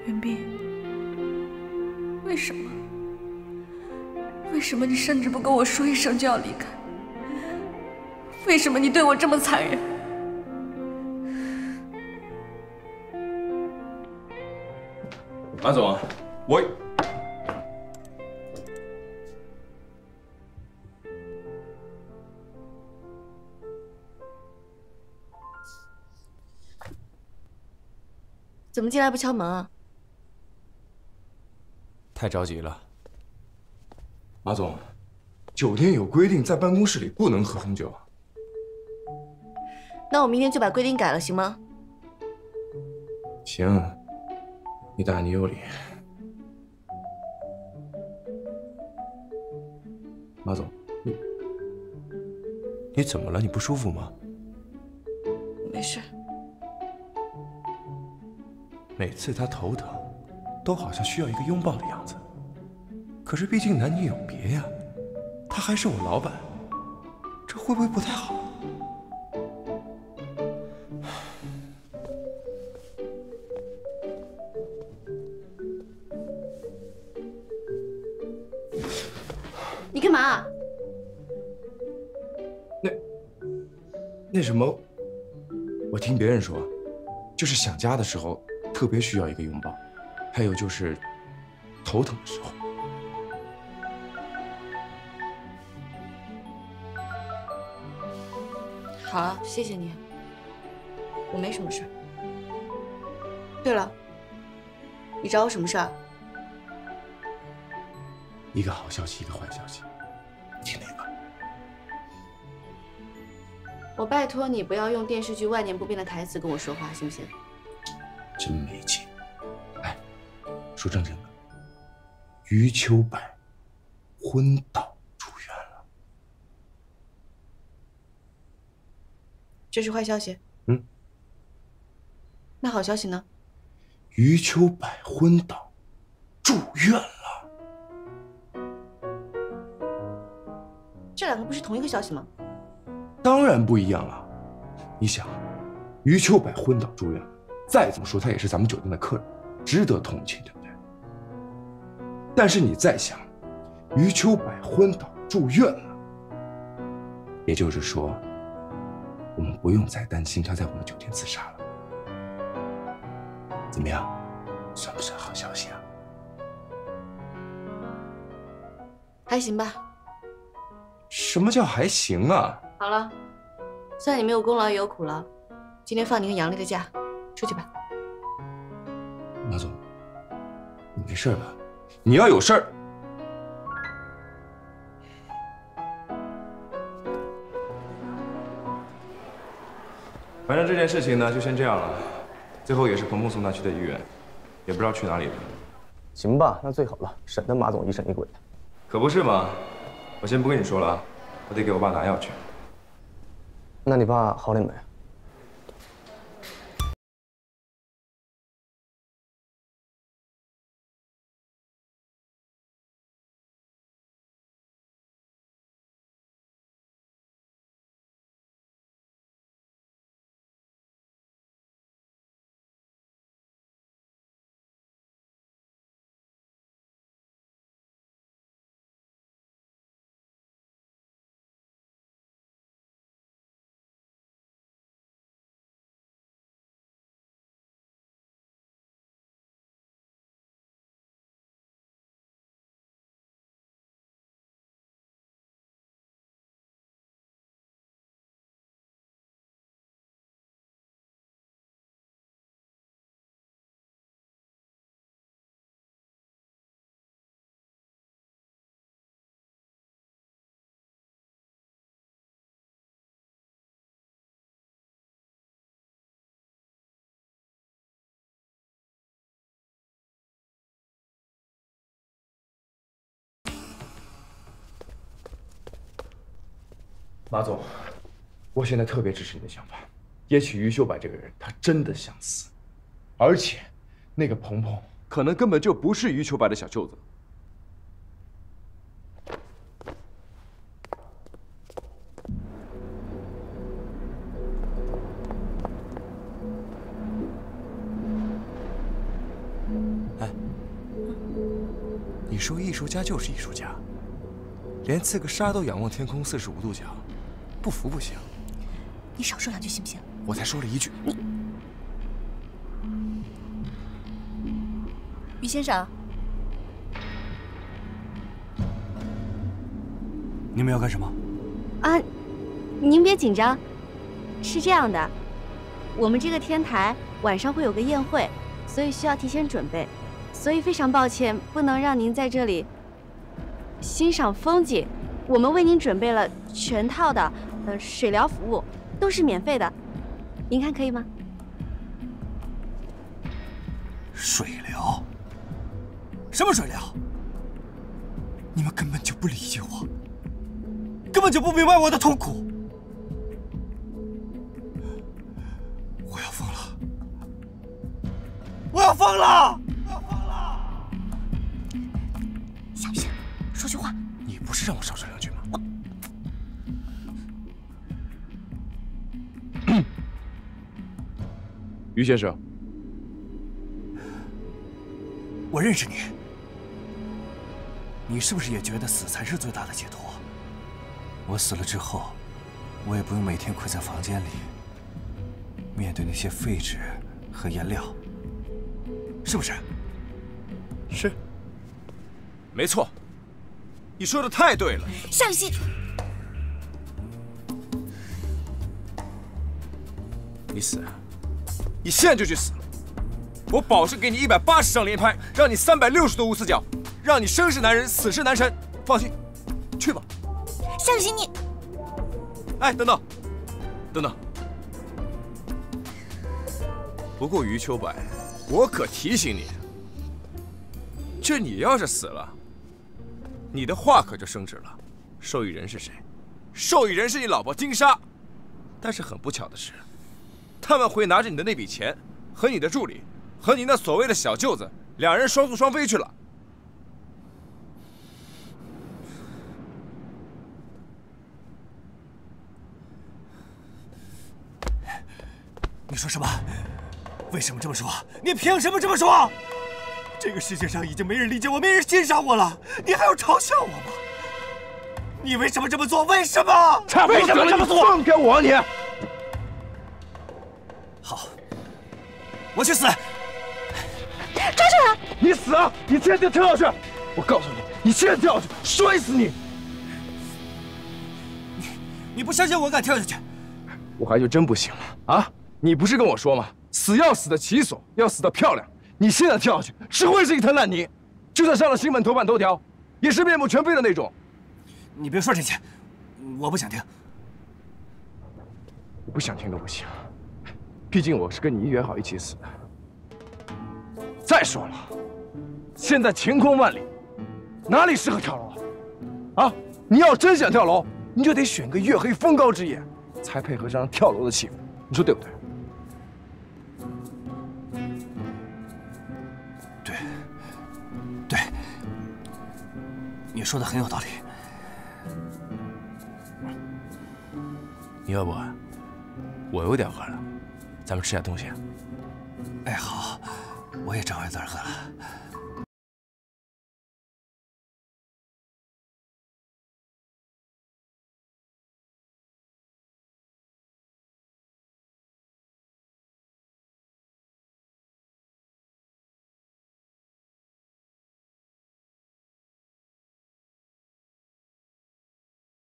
云碧，为什么？为什么你甚至不跟我说一声就要离开？为什么你对我这么残忍？ 马总，我怎么进来不敲门啊？ 太着急了。马总，酒店有规定，在办公室里不能喝红酒。 那我明天就把规定改了，行吗？ 行，你大你有理。马总，你怎么了？你不舒服吗？ 没事。 每次他头疼，都好像需要一个拥抱的样子。可是毕竟男女有别呀，他还是我老板，这会不会不太好？ 你干嘛？ 那什么，我听别人说，就是想家的时候特别需要一个拥抱，还有就是头疼的时候。 好了，谢谢你，我没什么事。对了，你找我什么事儿？ 一个好消息，一个坏消息，你听哪个？ 我拜托你不要用电视剧万年不变的台词跟我说话，行不行？ 真没劲。哎，说正经的，余秋柏昏倒住院了。 这是坏消息。 嗯。 那好消息呢？ 余秋柏昏倒住院了。 这两个不是同一个消息吗？ 当然不一样了。你想，余秋柏昏倒住院了，再怎么说他也是咱们酒店的客人，值得同情，对不对？但是你再想，余秋柏昏倒住院了，也就是说，我们不用再担心他在我们酒店自杀了。怎么样，算不算好消息啊？ 还行吧。 什么叫还行啊？ 好了，算你没有功劳也有苦劳，今天放你跟杨丽的假，出去吧。 马总，你没事吧？你要有事儿。反正这件事情呢，就先这样了。最后也是鹏鹏送他去的医院，也不知道去哪里了。 行吧，那最好了，省得马总疑神疑鬼的。 可不是嘛！我先不跟你说了啊，我得给我爸拿药去。 那你爸好点没？ 马总，我现在特别支持你的想法。也许余秀柏这个人，他真的想死，而且那个鹏鹏可能根本就不是余秋柏的小舅子。 你说艺术家就是艺术家，连刺个沙都仰望天空45度角，不服不行。 你少说两句行不行？ 我才说了1句。 于先生， 你们要干什么？ 啊，您别紧张，是这样的，我们这个天台晚上会有个宴会，所以需要提前准备，所以非常抱歉，不能让您在这里欣赏风景。我们为您准备了全套的水疗服务，都是免费的，您看可以吗？ 水疗？什么水疗？你们根本就不理解我，根本就不明白我的痛苦。我要疯了！我要疯了！我要疯了！ 小心，说句话。 你不是让我少说2句吗？于先生， 我认识你，你是不是也觉得死才是最大的解脱？我死了之后，我也不用每天困在房间里，面对那些废纸和颜料，是不是？ 是，没错，你说的太对了。 夏雨欣， 你死，你现在就去死！我保证给你180张连拍，让你360度无死角，让你生是男人，死是男神。放心，去吧。 夏雨欣，你…… 哎，等等，等等。不过余秋柏，我可提醒你，这你要是死了，你的画可就升值了。受益人是谁？受益人是你老婆金莎。但是很不巧的是，他们会拿着你的那笔钱和你的助理。和你那所谓的小舅子，两人双宿双飞去了。 你说什么？为什么这么说？你凭什么这么说？这个世界上已经没人理解我，没人欣赏我了，你还要嘲笑我吗？你为什么这么做？为什么？为什么这么做？ 放开我，你！ 好，我去死！ 抓住他！ 你死啊！你现在跳下去！我告诉你，你现在跳下去，摔死你！ 你不相信我敢跳下去？ 我还就真不行了啊！你不是跟我说吗？死要死得其所，要死得漂亮。你现在跳下去，只会是一滩烂泥，就算上了新闻头版头条，也是面目全非的那种。 你别说这些，我不想听。 你不想听都不行，毕竟我是跟你约好一起死的。再说了，现在晴空万里，哪里适合跳楼啊？啊！你要真想跳楼，你就得选个月黑风高之夜，才配合上跳楼的气氛，你说对不对？ 对，对，你说的很有道理。 你饿不饿？我有点饿了，咱们吃点东西。 哎，好，我也正好有点饿了。